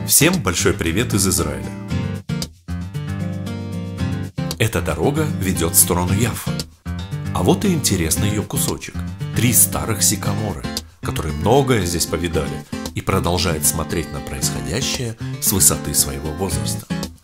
Всем большой привет из Израиля. Эта дорога ведет в сторону Яффа. А вот и интересный ее кусочек. 3 старых сикаморы, которые многое здесь повидали и продолжают смотреть на происходящее с высоты своего возраста.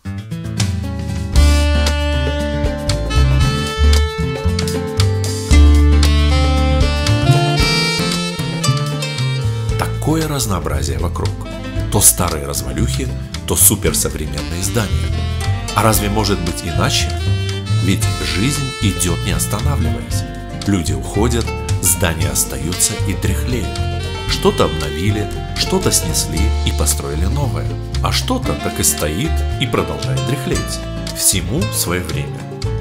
Такое разнообразие вокруг. То старые развалюхи, то суперсовременные здания. А разве может быть иначе? Ведь жизнь идет не останавливаясь. Люди уходят, здания остаются и дряхлеют. Что-то обновили, что-то снесли и построили новое. А что-то так и стоит и продолжает дряхлеть. Всему свое время.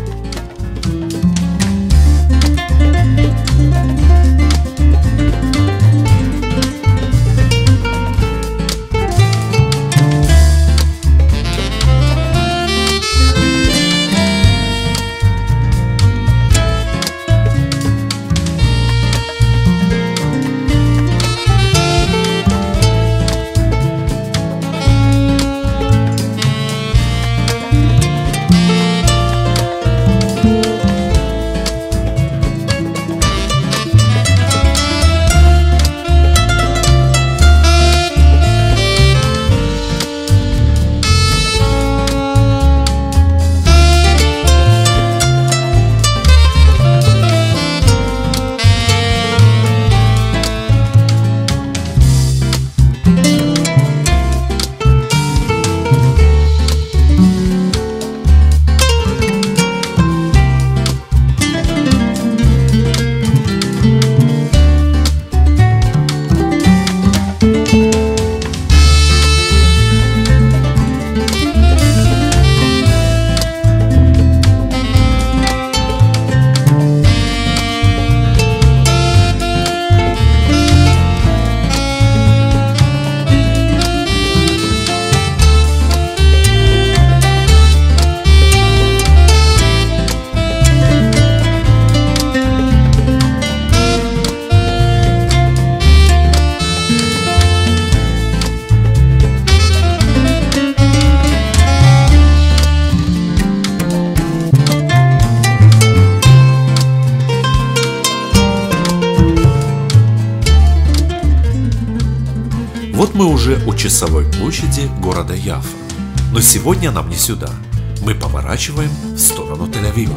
Вот мы уже у часовой площади города Яффа. Но сегодня нам не сюда. Мы поворачиваем в сторону Тель-Авива.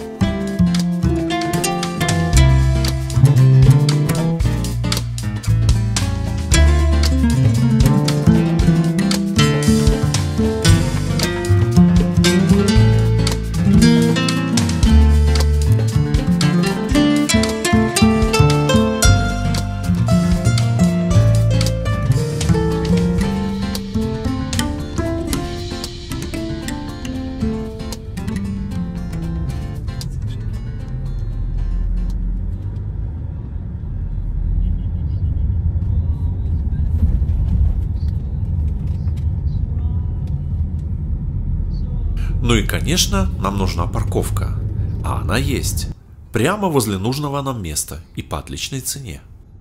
Ну и, конечно, нам нужна парковка. А она есть. Прямо возле нужного нам места и по отличной цене.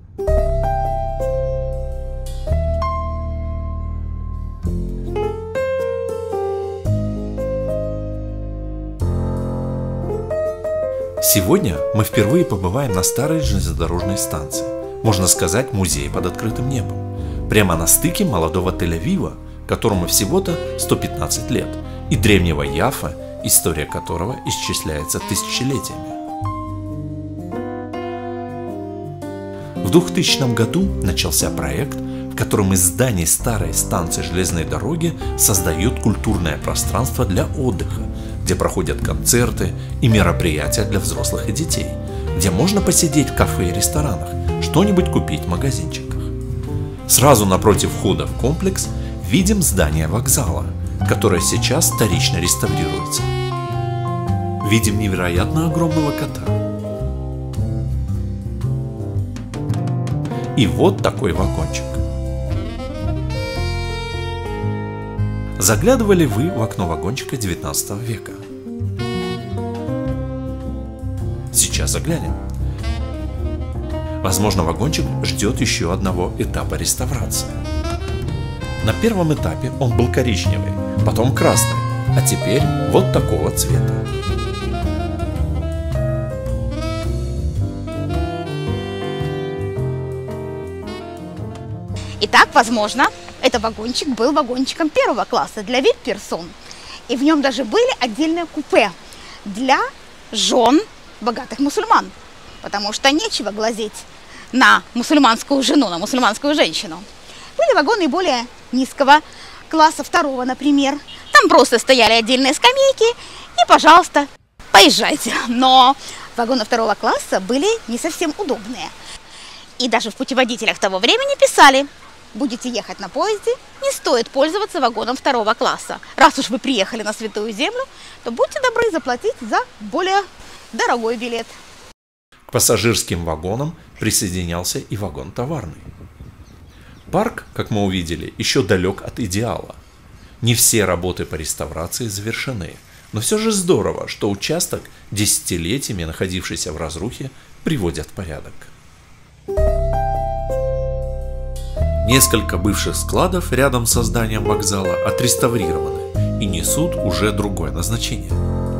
Сегодня мы впервые побываем на старой железнодорожной станции. Можно сказать, музей под открытым небом. Прямо на стыке молодого Тель-Авива, которому всего-то 115 лет, и древнего Яффа, история которого исчисляется тысячелетиями. В 2000 году начался проект, в котором из зданий старой станции железной дороги создают культурное пространство для отдыха, где проходят концерты и мероприятия для взрослых и детей, где можно посидеть в кафе и ресторанах, что-нибудь купить в магазинчиках. Сразу напротив входа в комплекс видим здание вокзала, которое сейчас вторично реставрируется. Видим невероятно огромного кота. И вот такой вагончик. Заглядывали вы в окно вагончика 19 века? Сейчас заглянем. Возможно, вагончик ждет еще одного этапа реставрации. На первом этапе он был коричневый, потом красный, а теперь вот такого цвета. Итак, возможно, этот вагончик был вагончиком первого класса для вип-персон. И в нем даже были отдельные купе для жен богатых мусульман. Потому что нечего глазеть на мусульманскую жену, на мусульманскую женщину. Были вагоны более низкого класса, второго, например. Там просто стояли отдельные скамейки и, пожалуйста, поезжайте. Но вагоны второго класса были не совсем удобные. И даже в путеводителях того времени писали: будете ехать на поезде, не стоит пользоваться вагоном второго класса. Раз уж вы приехали на Святую Землю, то будьте добры заплатить за более дорогой билет. К пассажирским вагонам присоединялся и вагон товарный. Парк, как мы увидели, еще далек от идеала. Не все работы по реставрации завершены, но все же здорово, что участок, десятилетиями находившийся в разрухе, приводят в порядок. Несколько бывших складов рядом со зданием вокзала отреставрированы и несут уже другое назначение.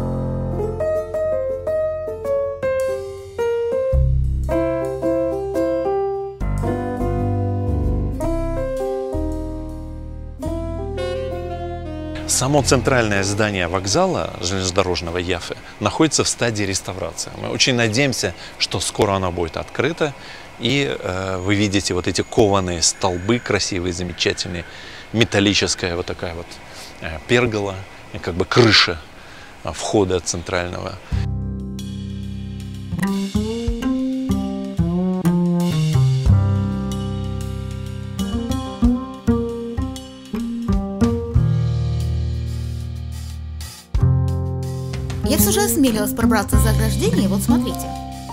Само центральное здание вокзала железнодорожного Яффы находится в стадии реставрации. Мы очень надеемся, что скоро оно будет открыто, и вы видите вот эти кованые столбы красивые, замечательные, металлическая вот такая вот пергола, как бы крыша входа центрального. Я все же осмелилась пробраться за ограждение, и вот смотрите.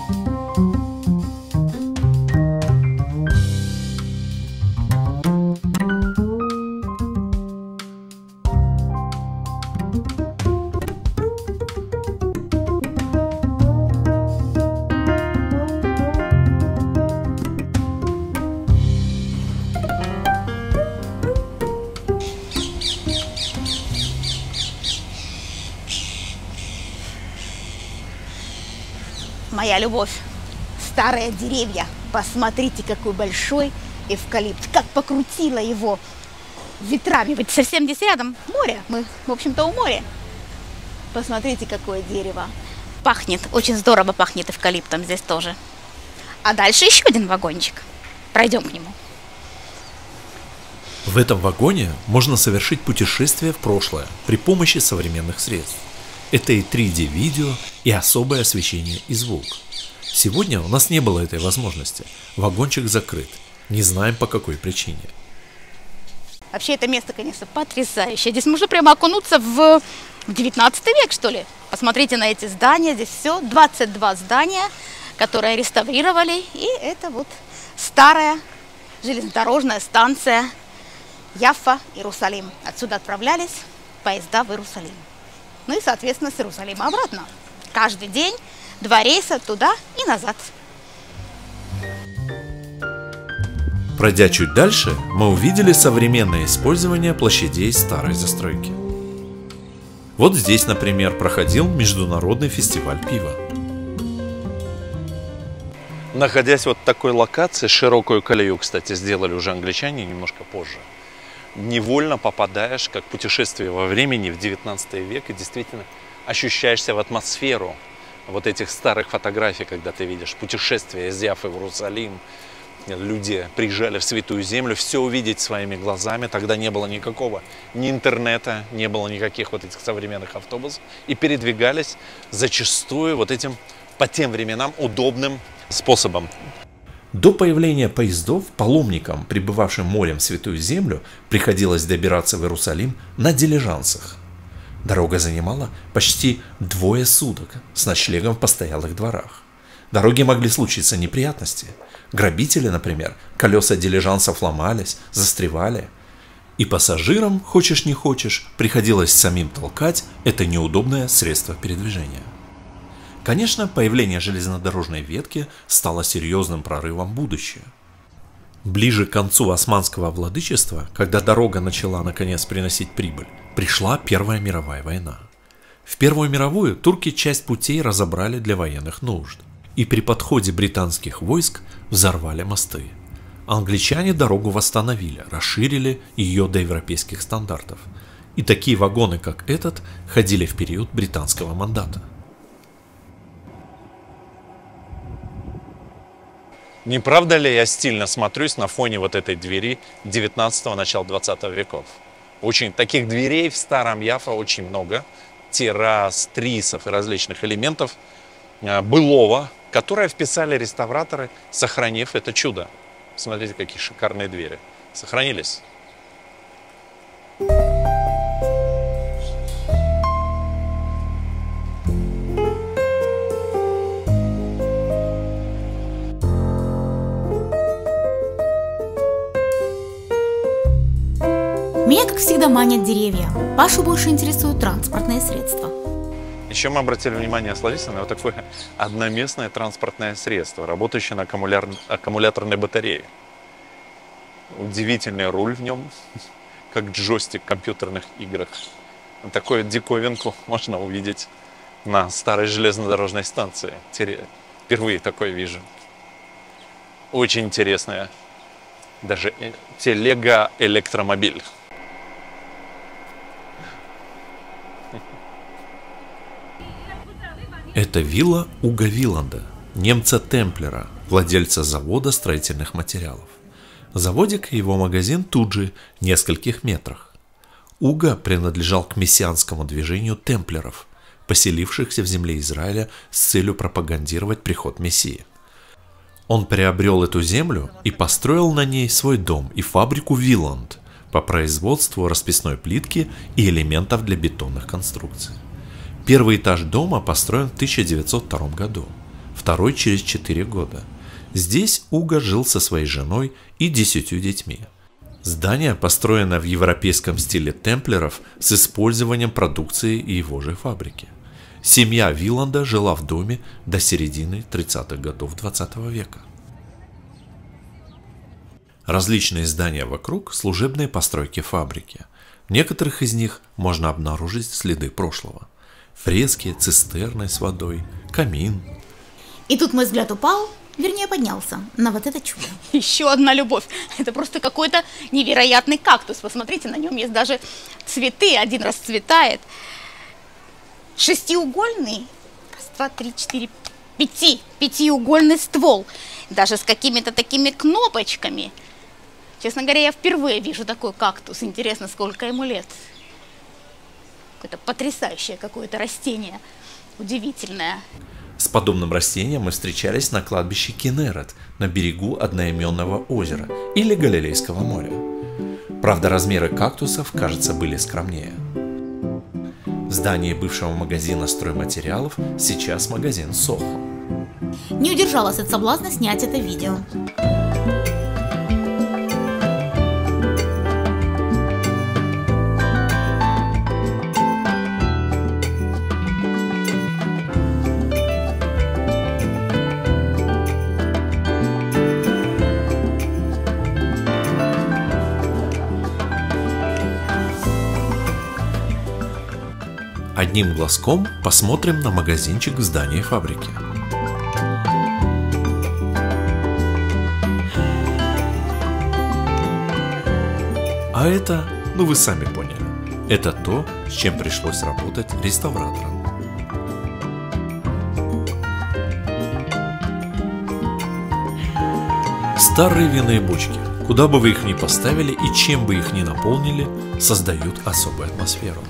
Моя любовь. Старые деревья. Посмотрите, какой большой эвкалипт. Как покрутило его ветрами. Ведь совсем здесь рядом море. Мы, в общем-то, у моря. Посмотрите, какое дерево. Пахнет. Очень здорово пахнет эвкалиптом здесь тоже. А дальше еще один вагончик. Пройдем к нему. В этом вагоне можно совершить путешествие в прошлое при помощи современных средств. Это и 3D-видео, и особое освещение и звук. Сегодня у нас не было этой возможности. Вагончик закрыт. Не знаем, по какой причине. Вообще, это место, конечно, потрясающее. Здесь можно прямо окунуться в 19 век, что ли. Посмотрите на эти здания. Здесь все 22 здания, которые реставрировали. И это вот старая железнодорожная станция Яффа, Иерусалим. Отсюда отправлялись поезда в Иерусалим. Ну и, соответственно, с Иерусалима обратно. Каждый день 2 рейса туда и назад. Пройдя чуть дальше, мы увидели современное использование площадей старой застройки. Вот здесь, например, проходил международный фестиваль пива. Находясь вот в такой локации, широкую колею, кстати, сделали уже англичане немножко позже, невольно попадаешь, как путешествие во времени, в 19 век, и действительно ощущаешься в атмосферу вот этих старых фотографий, когда ты видишь путешествие из Яффы в Иерусалим. Люди приезжали в Святую Землю, все увидеть своими глазами. Тогда не было никакого ни интернета, не было никаких вот этих современных автобусов. И передвигались зачастую вот этим, по тем временам, удобным способом. До появления поездов паломникам, прибывавшим морем в Святую Землю, приходилось добираться в Иерусалим на дилижансах. Дорога занимала почти 2 суток с ночлегом в постоялых дворах. Дороге могли случиться неприятности. Грабители, например, колеса дилижансов ломались, застревали. И пассажирам, хочешь не хочешь, приходилось самим толкать это неудобное средство передвижения. Конечно, появление железнодорожной ветки стало серьезным прорывом в будущее. Ближе к концу османского владычества, когда дорога начала наконец приносить прибыль, пришла Первая мировая война. В Первую мировую турки часть путей разобрали для военных нужд, и при подходе британских войск взорвали мосты. Англичане дорогу восстановили, расширили ее до европейских стандартов, и такие вагоны, как этот, ходили в период британского мандата. Не правда ли я стильно смотрюсь на фоне вот этой двери 19-го, начала 20 веков? Очень таких дверей в старом Яффа очень много. Террас, трисов и различных элементов былого, которые вписали реставраторы, сохранив это чудо. Смотрите, какие шикарные двери. Сохранились. Меня, как всегда, манят деревья. Пашу больше интересуют транспортные средства. Еще мы обратили внимание с Ларисой на вот такое одноместное транспортное средство, работающее на аккумуляторной батарее. Удивительный руль в нем, как джойстик в компьютерных играх. Такую диковинку можно увидеть на старой железнодорожной станции. Впервые такое вижу. Очень интересная. Даже телега-электромобиль. Это вилла Уга Виланда, немца-темплера, владельца завода строительных материалов. Заводик и его магазин тут же, в нескольких метрах. Уга принадлежал к мессианскому движению темплеров, поселившихся в земле Израиля с целью пропагандировать приход Мессии. Он приобрел эту землю и построил на ней свой дом и фабрику Виланд по производству расписной плитки и элементов для бетонных конструкций. Первый этаж дома построен в 1902 году, второй через 4 года. Здесь Уга жил со своей женой и 10 детьми. Здание построено в европейском стиле темплеров с использованием продукции его же фабрики. Семья Виланда жила в доме до середины 30-х годов 20 века. Различные здания вокруг – служебные постройки фабрики. В некоторых из них можно обнаружить следы прошлого. Фрески, цистерны с водой, камин. И тут мой взгляд упал, вернее поднялся, на вот это чудо. Еще одна любовь. Это просто какой-то невероятный кактус. Посмотрите, на нем есть даже цветы. Один расцветает. Шестиугольный. Раз, два, три, четыре, пятиугольный ствол. Даже с какими-то такими кнопочками. Честно говоря, я впервые вижу такой кактус. Интересно, сколько ему лет. Это потрясающее какое-то растение. Удивительное. С подобным растением мы встречались на кладбище Кинерет на берегу одноименного озера или Галилейского моря. Правда, размеры кактусов, кажется, были скромнее. В здании бывшего магазина стройматериалов сейчас магазин Сохо. Не удержалась от соблазна снять это видео. Одним глазком посмотрим на магазинчик в здании фабрики. А это, ну вы сами поняли, это то, с чем пришлось работать реставраторам. Старые винные бочки, куда бы вы их ни поставили и чем бы их ни наполнили, создают особую атмосферу.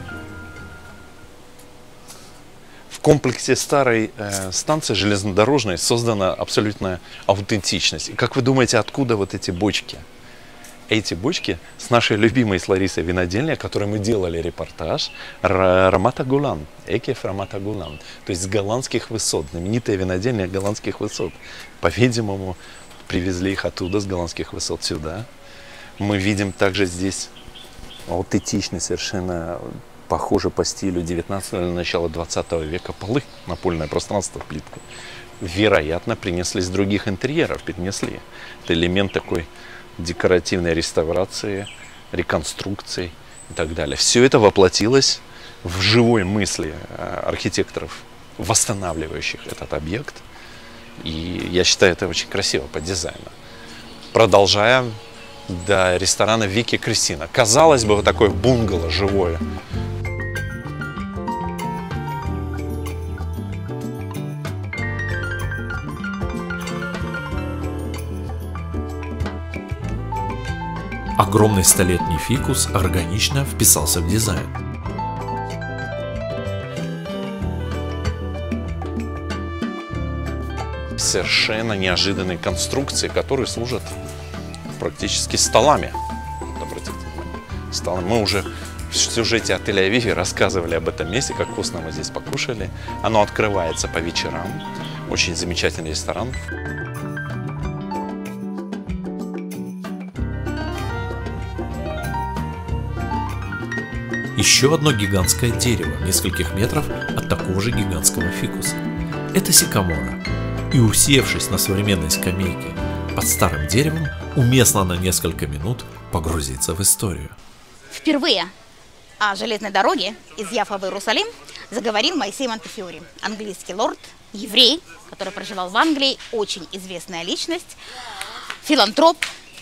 В комплексе старой станции железнодорожной создана абсолютная аутентичность. И как вы думаете, откуда вот эти бочки? Эти бочки с нашей любимой с Ларисой винодельни, о которой мы делали репортаж, Рамат Агулан, Экеф Рамат Агулан, то есть с голландских высот, знаменитая винодельня голландских высот. По-видимому, привезли их оттуда, с голландских высот, сюда. Мы видим также здесь аутентичный совершенно, похоже по стилю 19-го или начала 20 века полы, напольное пространство, плитку. вероятно, принесли из других интерьеров, перенесли. Это элемент такой декоративной реставрации, реконструкции и так далее. Все это воплотилось в живой мысли архитекторов, восстанавливающих этот объект. И я считаю, это очень красиво по дизайну. Продолжая до ресторана Вики Кристина. Казалось бы, вот такое бунгало живое. Огромный столетний фикус органично вписался в дизайн. Совершенно неожиданные конструкции, которые служат практически столами. Вот, обратите внимание, столами. Мы уже в сюжете о Тель-Авиве рассказывали об этом месте, как вкусно мы здесь покушали. Оно открывается по вечерам. Очень замечательный ресторан. Еще одно гигантское дерево в нескольких метров от такого же гигантского фикуса. Это сикамора. И усевшись на современной скамейке под старым деревом, уместно на несколько минут погрузиться в историю. Впервые о железной дороге из Яффа в Иерусалим заговорил Моисей Монтефиори, английский лорд, еврей, который проживал в Англии, очень известная личность, филантроп.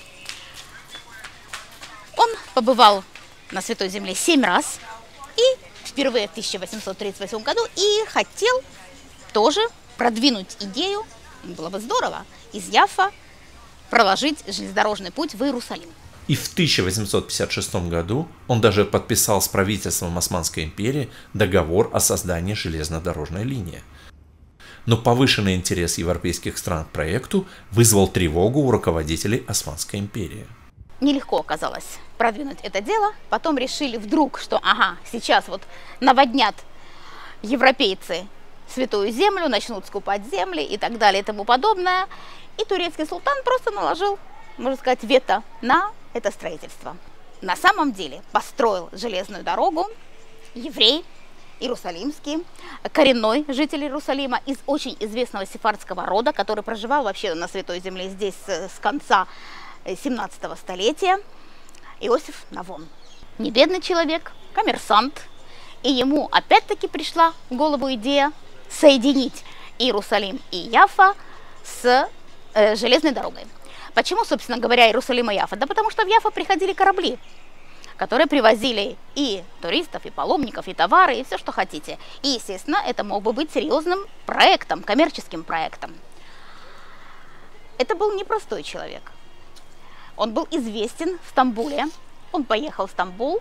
Он побывал на Святой Земле 7 раз и впервые в 1838 году и хотел тоже продвинуть идею, было бы здорово, из Яффа проложить железнодорожный путь в Иерусалим. И в 1856 году он даже подписал с правительством Османской империи договор о создании железнодорожной линии. Но повышенный интерес европейских стран к проекту вызвал тревогу у руководителей Османской империи. Нелегко оказалось продвинуть это дело. Потом решили вдруг, что ага, сейчас вот наводнят европейцы Святую Землю, начнут скупать земли и так далее и тому подобное. И турецкий султан просто наложил, можно сказать, вето на это строительство. На самом деле построил железную дорогу еврей, иерусалимский, коренной житель Иерусалима из очень известного сефардского рода, который проживал вообще на Святой Земле здесь с конца 17 столетия, Иосиф Навон. Не бедный человек, коммерсант, и ему опять-таки пришла в голову идея соединить Иерусалим и Яффа с железной дорогой. Почему, собственно говоря, Иерусалим и Яффа? Да потому что в Яффа приходили корабли, которые привозили и туристов, и паломников, и товары, и все, что хотите. И, естественно, это мог бы быть серьезным проектом, коммерческим проектом. Это был непростой человек. Он был известен в Стамбуле. Он поехал в Стамбул.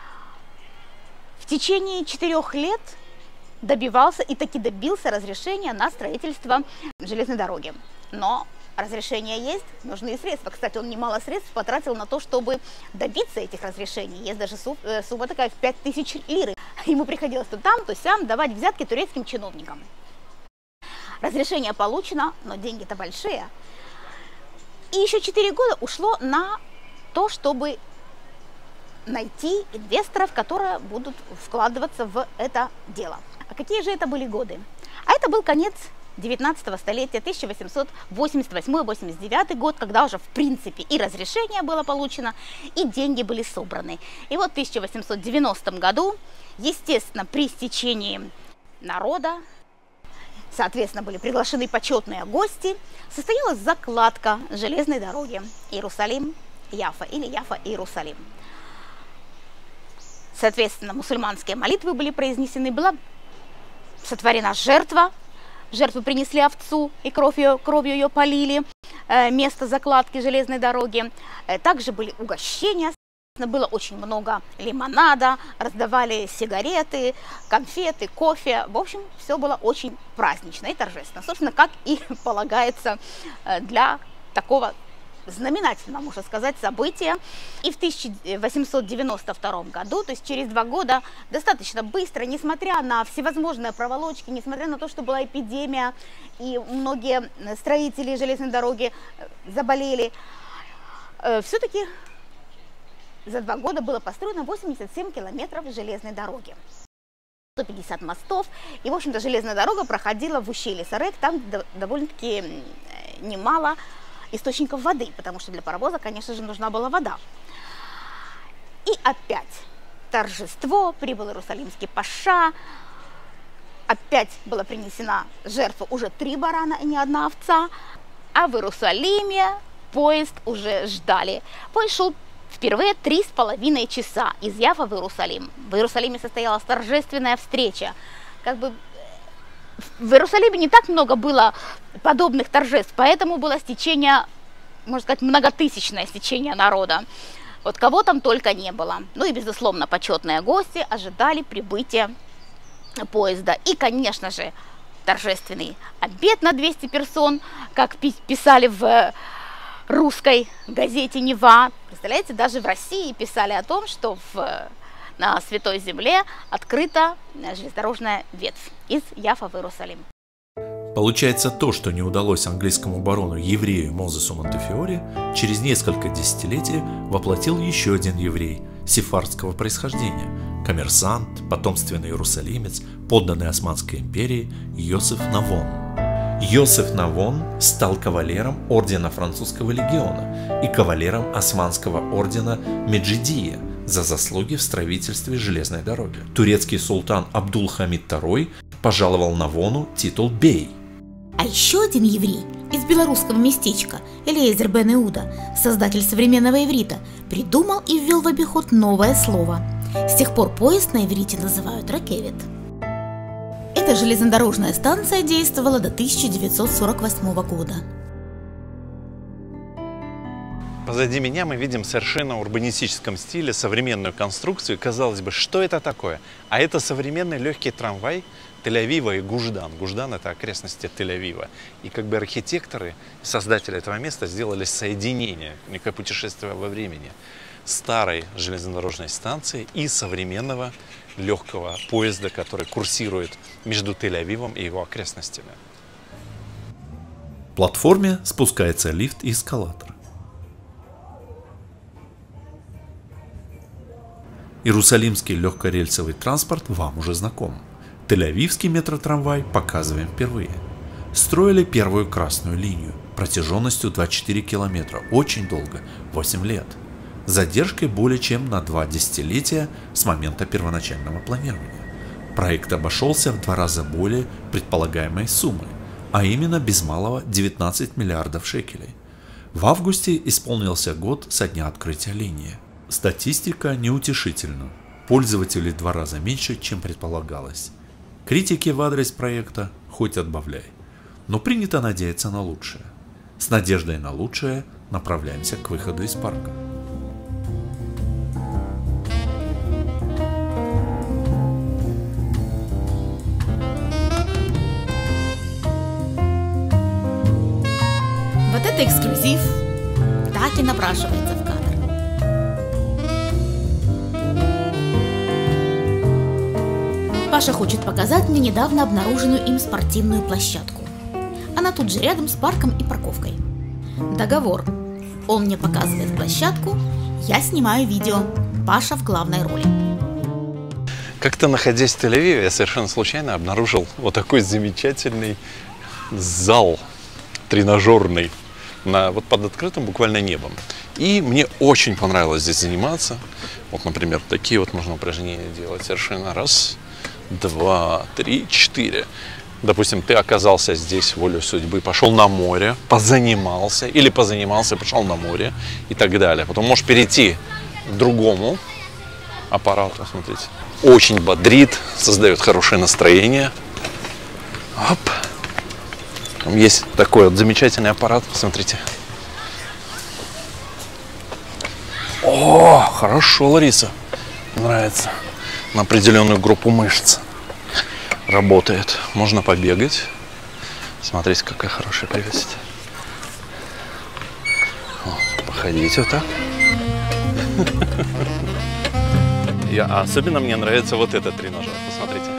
В течение 4 лет добивался и таки добился разрешения на строительство железной дороги. Но разрешение есть, нужны и средства. Кстати, он немало средств потратил на то, чтобы добиться этих разрешений. Есть даже сумма такая в 5000 лир. Ему приходилось то там, то сям давать взятки турецким чиновникам. Разрешение получено, но деньги-то большие. И еще 4 года ушло на то, чтобы найти инвесторов, которые будут вкладываться в это дело. А какие же это были годы? А это был конец 19 столетия, 1888-89 год, когда уже в принципе и разрешение было получено, и деньги были собраны. И вот в 1890 году, естественно, при стечении народа, соответственно, были приглашены почетные гости, состоялась закладка железной дороги Иерусалим-Яффа или Яффа-Иерусалим. Соответственно, мусульманские молитвы были произнесены, была сотворена жертва. Жертву принесли овцу и кровью ее полили, место закладки железной дороги. Также были угощения, было очень много лимонада, раздавали сигареты, конфеты, кофе. В общем, все было очень празднично и торжественно. Собственно, как и полагается для такого знаменательного, можно сказать, события. И в 1892 году, то есть через 2 года, достаточно быстро, несмотря на всевозможные проволочки, несмотря на то, что была эпидемия, и многие строители железной дороги заболели, все-таки за 2 года было построено 87 километров железной дороги. 150 мостов. И, в общем-то, железная дорога проходила в ущелье Сарек, там довольно-таки немало источников воды, потому что для паровоза, конечно же, нужна была вода. И опять торжество, прибыл иерусалимский паша, опять была принесена жертва уже 3 барана и не 1 овца, а в Иерусалиме поезд уже ждали. Поезд шел впервые 3,5 часа из Яфа в Иерусалим. В Иерусалиме состоялась торжественная встреча. Как бы в Иерусалиме не так много было подобных торжеств, поэтому было стечение, можно сказать, многотысячное стечение народа. Вот кого там только не было. Ну и, безусловно, почетные гости ожидали прибытия поезда. И, конечно же, торжественный обед на 200 персон, как писали в русской газете «Нева». Представляете, даже в России писали о том, что на Святой Земле открыта железнодорожная ветвь из Яфа в Иерусалим. Получается, то, что не удалось английскому барону еврею Мозесу Монтефиоре, через несколько десятилетий воплотил еще один еврей сефардского происхождения, коммерсант, потомственный иерусалимец, подданный Османской империи Йосеф Навон. Йосеф Навон стал кавалером ордена французского легиона и кавалером османского ордена Меджидия за заслуги в строительстве железной дороги. Турецкий султан Абдул-Хамид II пожаловал Навону титул бей. А еще один еврей из белорусского местечка, Элиезер бен Иуда, создатель современного иврита, придумал и ввел в обиход новое слово. С тех пор поезд на иврите называют ракевит. Эта железнодорожная станция действовала до 1948 года. Позади меня мы видим совершенно урбанистическом стиле современную конструкцию. Казалось бы, что это такое? А это современный легкий трамвай Тель-Авива и Гуждан. Гуждан – это окрестности Тель-Авива. И как бы архитекторы, создатели этого места сделали соединение, некое путешествие во времени старой железнодорожной станции и современного легкого поезда, который курсирует между Тель-Авивом и его окрестностями. В платформе спускается лифт и эскалатор. Иерусалимский легкорельсовый транспорт вам уже знаком. Тель-Авивский метротрамвай показываем впервые. Строили первую красную линию протяженностью 24 километра, очень долго, 8 лет. С задержкой более чем на 2 десятилетия с момента первоначального планирования. Проект обошелся в 2 раза более предполагаемой суммы, а именно без малого 19 миллиардов шекелей. В августе исполнился год со дня открытия линии. Статистика неутешительна. Пользователей в 2 раза меньше, чем предполагалось. Критики в адрес проекта хоть отбавляй. Но принято надеяться на лучшее. С надеждой на лучшее направляемся к выходу из парка. Вот это эксклюзив. Так и напрашивается в кадр. Паша хочет показать мне недавно обнаруженную им спортивную площадку. Она тут же рядом с парком и парковкой. Договор. Он мне показывает площадку, я снимаю видео. Паша в главной роли. Как-то, находясь в Тель-Авиве, я совершенно случайно обнаружил вот такой замечательный зал тренажерный вот под открытым буквально небом. И мне очень понравилось здесь заниматься. Вот, например, такие вот можно упражнения делать совершенно. 1, 2, 3, 4. Допустим, ты оказался здесь волей судьбы, пошел на море, позанимался, или позанимался, пошел на море и так далее. Потом можешь перейти к другому аппарату, смотрите. Очень бодрит, создает хорошее настроение. Оп. Там есть такой вот замечательный аппарат, посмотрите. О, хорошо, Лариса, нравится. На определенную группу мышц работает. Можно побегать. Смотрите, какая хорошая прелесть. Вот, походить вот так. Особенно мне нравится вот этот тренажер. Посмотрите.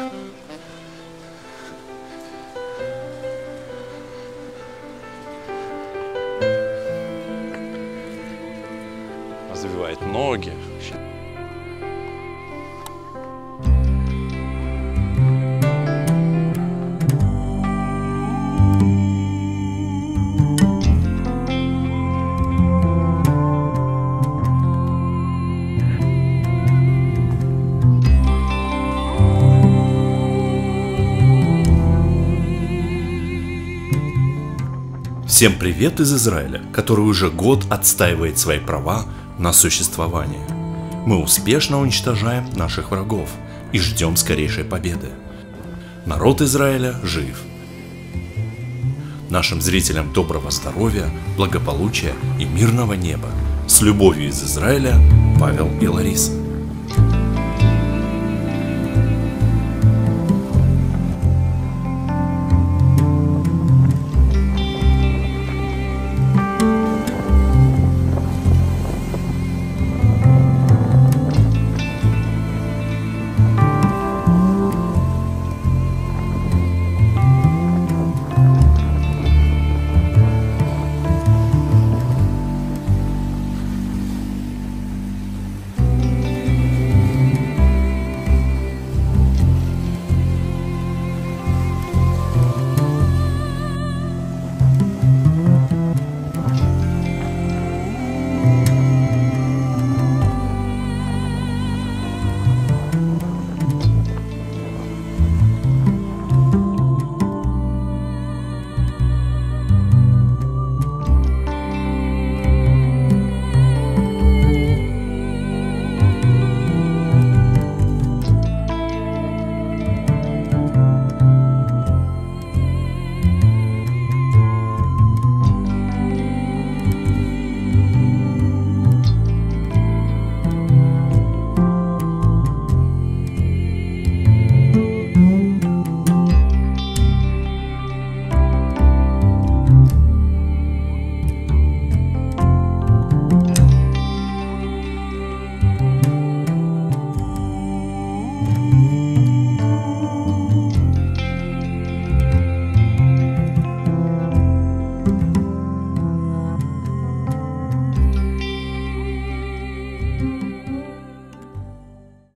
Развивает ноги. Всем привет из Израиля, который уже год отстаивает свои права на существование. Мы успешно уничтожаем наших врагов и ждем скорейшей победы. Народ Израиля жив. Нашим зрителям доброго здоровья, благополучия и мирного неба. С любовью из Израиля, Павел и Лариса.